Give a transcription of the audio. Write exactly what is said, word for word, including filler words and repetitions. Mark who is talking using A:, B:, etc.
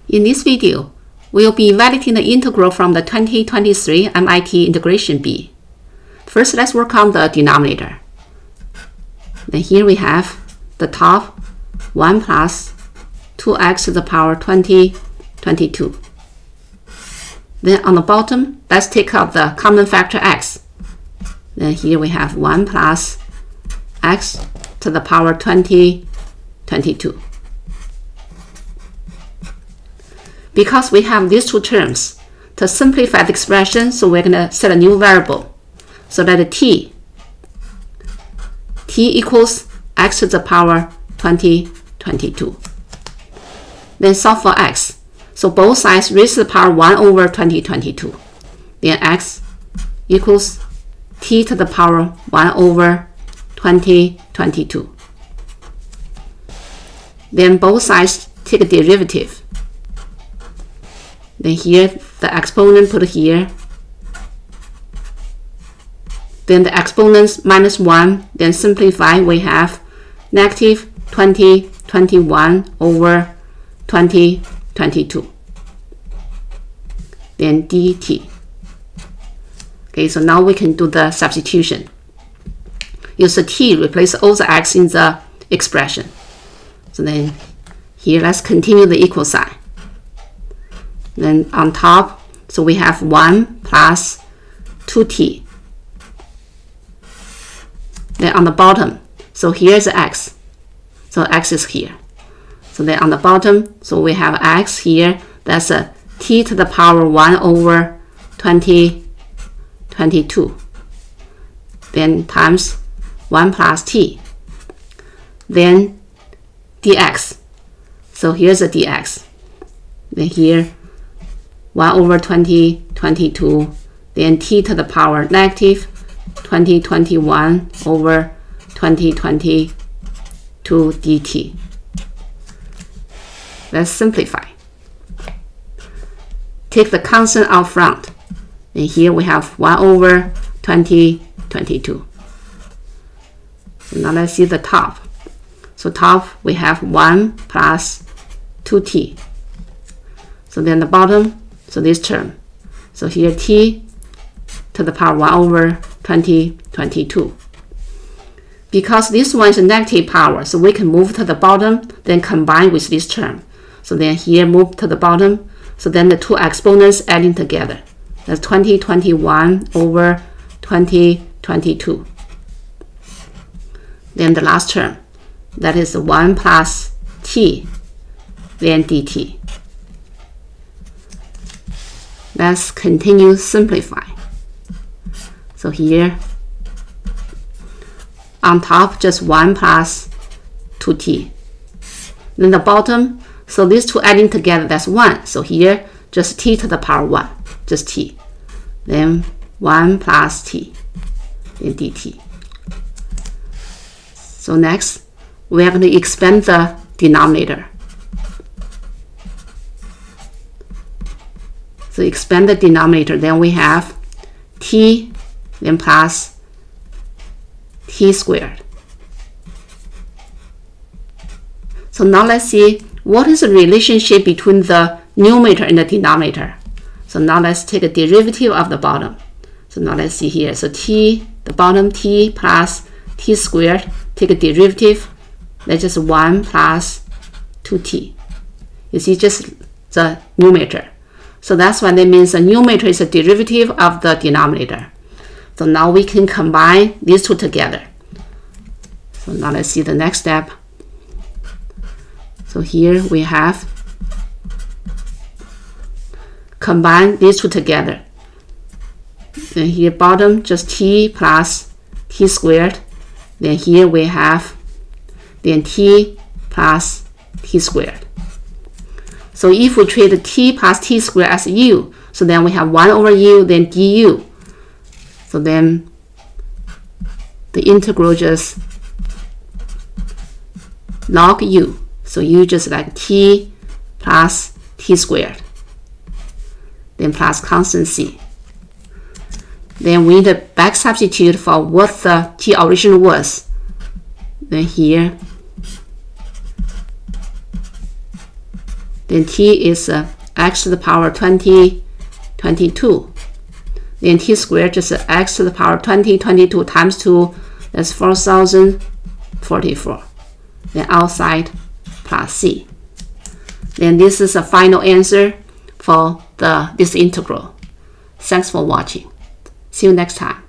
A: In this video, we'll be evaluating the integral from the twenty twenty-three M I T Integration Bee. First, let's work on the denominator. Then here we have the top one plus two x to the power twenty, twenty-two. Then on the bottom, let's take out the common factor x. Then here we have one plus x to the power twenty, twenty-two. Because we have these two terms, to simplify the expression, so we're going to set a new variable. So that t, t equals x to the power twenty, twenty-two. Then solve for x. So both sides raise to the power one over twenty, twenty-two. Then x equals t to the power one over twenty, twenty-two. Then both sides take a derivative. Then here, the exponent put here. Then the exponents minus one. Then simplify, we have negative twenty, twenty-one over twenty, twenty-two. Then dt. Okay, so now we can do the substitution. Use the t, replace all the x in the expression. So then here, let's continue the equal sign. Then on top, so we have one plus two t. Then on the bottom, so here's x. So x is here. So then on the bottom, so we have x here. That's a t to the power one over twenty, twenty-two. Then times one plus t. Then dx. So here's a dx. Then here, one over twenty, twenty-two. Then t to the power negative twenty, twenty-one over twenty, twenty-two dt. Let's simplify. Take the constant out front. And here we have one over twenty, twenty-two. So now let's see the top. So top, we have one plus two t. So then the bottom, so this term. So here t to the power one over twenty, twenty-two. Because this one is a negative power, so we can move to the bottom, then combine with this term. So then here move to the bottom. So then the two exponents adding together. That's twenty, twenty-one over twenty, twenty-two. Then the last term, that is one plus t, then dt. Let's continue simplify. So here, on top, just one plus two t. Then the bottom, so these two adding together, that's one. So here, just t to the power one, just t. Then one plus t, then dt. So next, we are going to expand the denominator. So expand the denominator, then we have t, then plus t squared. So now let's see what is the relationship between the numerator and the denominator. So now let's take a derivative of the bottom. So now let's see here. So t, the bottom t plus t squared, take a derivative. That's just one plus two t. You see just the numerator. So that's why that means the numerator is a derivative of the denominator. So now we can combine these two together. So now let's see the next step. So here we have combine these two together. Then here bottom just t plus t squared. Then here we have then t plus t squared. So if we treat t plus t squared as u, so then we have one over u, then du. So then the integral just log u. So u just like t plus t squared. Then plus constant c. Then we need to back substitute for what the t original was. Then here Then t is uh, x to the power twenty, twenty-two. Then t squared just uh, x to the power twenty, twenty-two times two, that's four thousand forty-four. Then outside plus c. Then this is a final answer for the this integral. Thanks for watching. See you next time.